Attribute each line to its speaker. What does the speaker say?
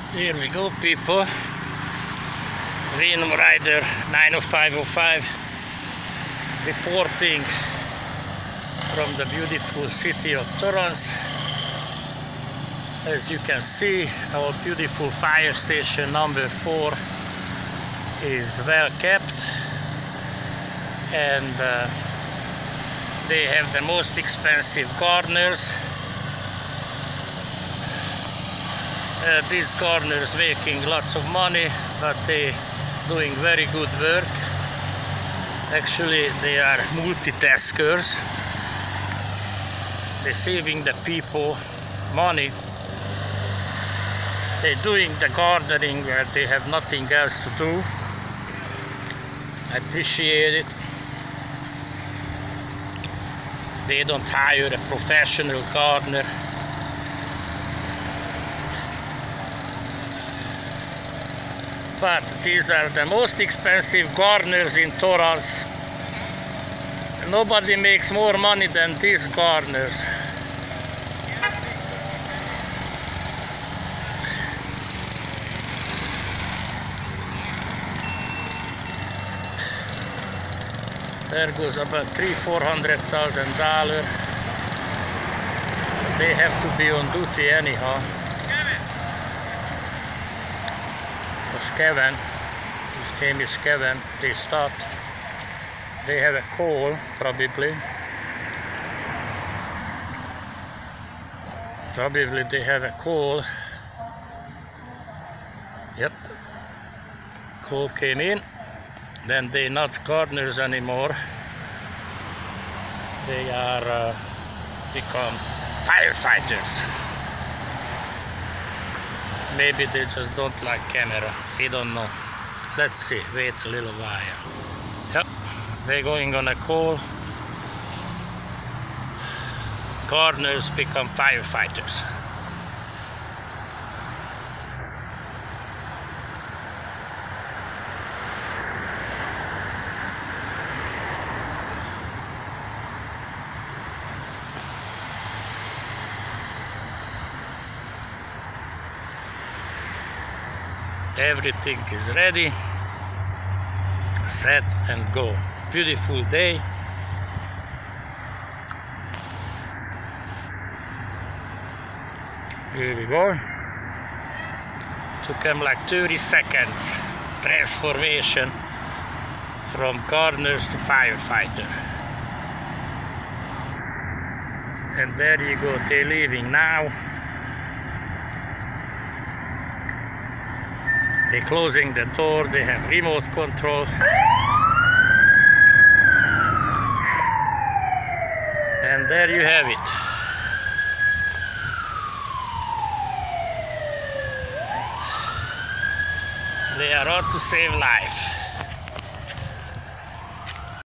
Speaker 1: Here we go, people. Venom Rider 90505 reporting from the beautiful city of Torrance. As you can see, our beautiful fire station number 4 is well kept, and they have the most expensive gardeners. These gardeners making lots of money, but they doing very good work. Actually, they are multitaskers. They're saving the people money. They're doing the gardening where they have nothing else to do. I appreciate it. They don't hire a professional gardener. But these are the most expensive gardeners in Torrance. Nobody makes more money than these gardeners. There goes about $300,000-400,000. They have to be on duty anyhow. Kevin, his name is Kevin. They stopped. They have a call, probably. Probably they have a call. Yep. Call came in. Then they're not gardeners anymore. They are become firefighters. Maybe they just don't like camera. We don't know. Let's see. Wait a little while. Yep. They're going on a call. Gardeners become firefighters. Everything is ready, set and go. Beautiful day. Here we go. Took them like 30 seconds. Transformation from gardeners to firefighter. And there you go, they're leaving now. They're closing the door, they have remote control. And there you have it. They are out to save life.